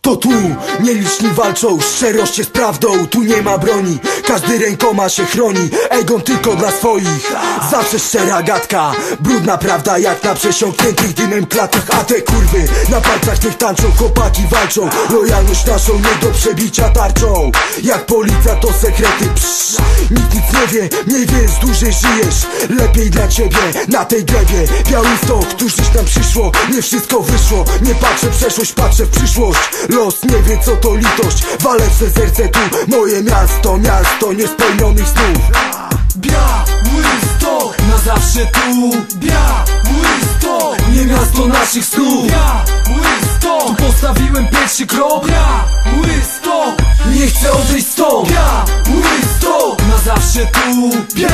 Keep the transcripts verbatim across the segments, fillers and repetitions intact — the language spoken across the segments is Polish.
To tu nieliczni walczą, szczerość jest prawdą. Tu nie ma broni, każdy rękoma się chroni. Egon tylko dla swoich, zawsze szczera gadka. Brudna prawda jak na przesiąkniętych dymem klatach. A te kurwy na palcach tych tańczą, chłopaki walczą. Lojalność naszą nie do przebicia tarczą. Jak policja to sekrety, psz. Nikt nic nie wie, mniej wiesz, dłużej żyjesz. Lepiej dla ciebie na tej glebie. Białystok, któż dziś nam przyszło, nie wszystko wyszło. Nie patrzę w przeszłość, patrzę w przyszłość. Los nie wie co to litość, walę w serce tu. Moje miasto, miasto niespełnionych snów. Białystok, na zawsze tu. Białystok, nie miasto naszych snów. Białystok, tu postawiłem pierwszy krok. Białystok, nie chcę odejść stąd. Białystok, na zawsze tu.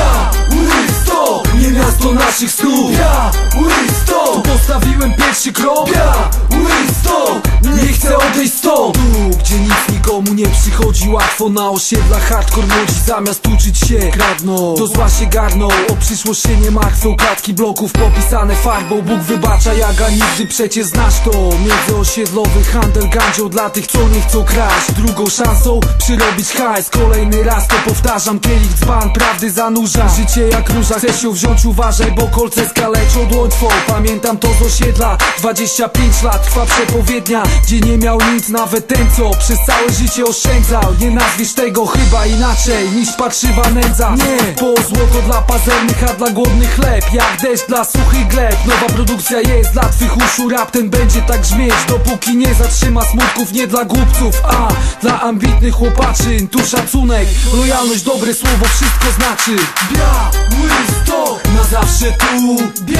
Białystok, nie miasto naszych snów. Białystok, tu postawiłem pierwszy krok. Białystok, nie chcę odejść stąd. Tu, gdzie nic nikomu nie przychodzi łatwo. Na osiedlach hardcore młodzi zamiast uczyć się kradną, do zła się garną. O przyszłość się nie martwią, klatki bloków popisane farbą. Bóg wybacza, jaga nigdy przecież znasz to. Międzyosiedlowy handel gandzią dla tych co nie chcą kraść. Drugą szansą przyrobić hajs. Kolejny raz to powtarzam, kielich dzban prawdy zanurza. Życie jak róża, chcesz ją wziąć, uważaj, bo kolce skaleczą dłoń twą. Pamiętam to z osiedla, dwadzieścia pięć lat trwa przepowiednia, gdzie nie miał nic nawet ten co przez całe życie oszczędzał. Nie nazwiesz tego chyba inaczej niż parszywa nędza. Nie, po złoto dla pazernych, a dla głodnych chleb. Jak deszcz dla suchych gleb. Nowa produkcja jest dla twych uszu. Rap ten będzie tak brzmieć, dopóki nie zatrzyma smutków. Nie dla głupców, a dla ambitnych chłopaczyn. Tu szacunek, lojalność, dobre słowo wszystko znaczy. Białystok, na zawsze tu.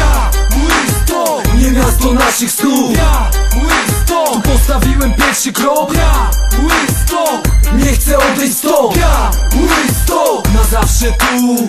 Białystok, nie miasto naszych snów. Białystok, tu postawiłem pierwszy krok. Białystok, nie chcę odejść stąd. Białystok, na zawsze tu.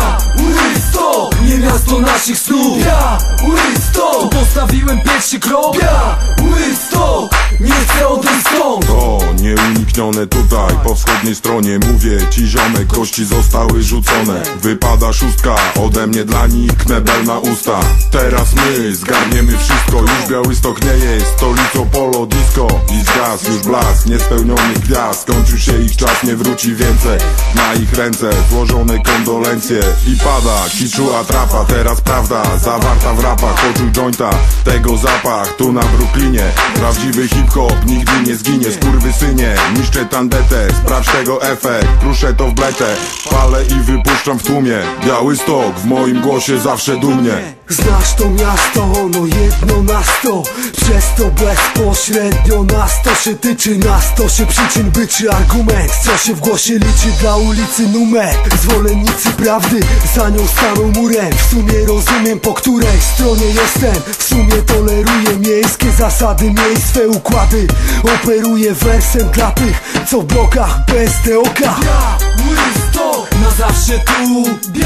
Białystok, nie miasto naszych snów. Białystok, tu postawiłem pierwszy krok. Białystok, nie chcę odejść stąd. To nieuniknione tutaj, po wschodniej stronie. Mówię ci ziomek, kości zostały rzucone. Wypada szóstka, ode mnie dla nich knebel na usta. Teraz my zgarniemy wszystko. Już Białystok nie jest stolicą polo disco. I zgasł już blask niespełnionych gwiazd. Skończył się ich czas, nie wróci więcej. Na ich ręce złożone kondolencje. I pada kiczu atrapa, teraz prawda zawarta w rapach. Poczuj jointa, tego zapach tu na Brooklynie. Prawdziwy hip-hop nigdy nie zginie. Skurwysynie, niszczę tandetę, sprawdź tego efekt. Kruszę to w bletę, palę i wypuszczam w tłumie. Białystok w moim głosie zawsze dumnie. Znasz to miasto, ono jedno na sto. Przez to bezpośrednio nas to się tyczy. Nas to się przyczyn byczy argument, co się w głosie liczy dla ulicy numer. Zwolennicy prawdy za nią staną murem. W sumie rozumiem po której stronie jestem. W sumie toleruję miejskie zasady, miej swe układy. Operuję wersem dla tych co w blokach bez te oka. Białystok, na zawsze tu.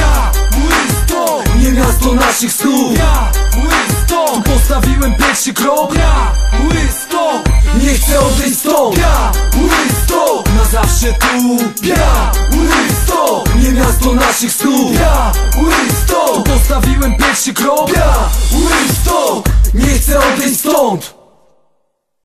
Białystok, nie miasto naszych snów. Białystok, tu postawiłem pierwszy krok. Białystok, nie chcę odejść stąd. Białystok, na zawsze tu. Białystok, nie miasto naszych snów. Białystok, tu postawiłem pierwszy krok. Białystok, nie chcę odejść stąd.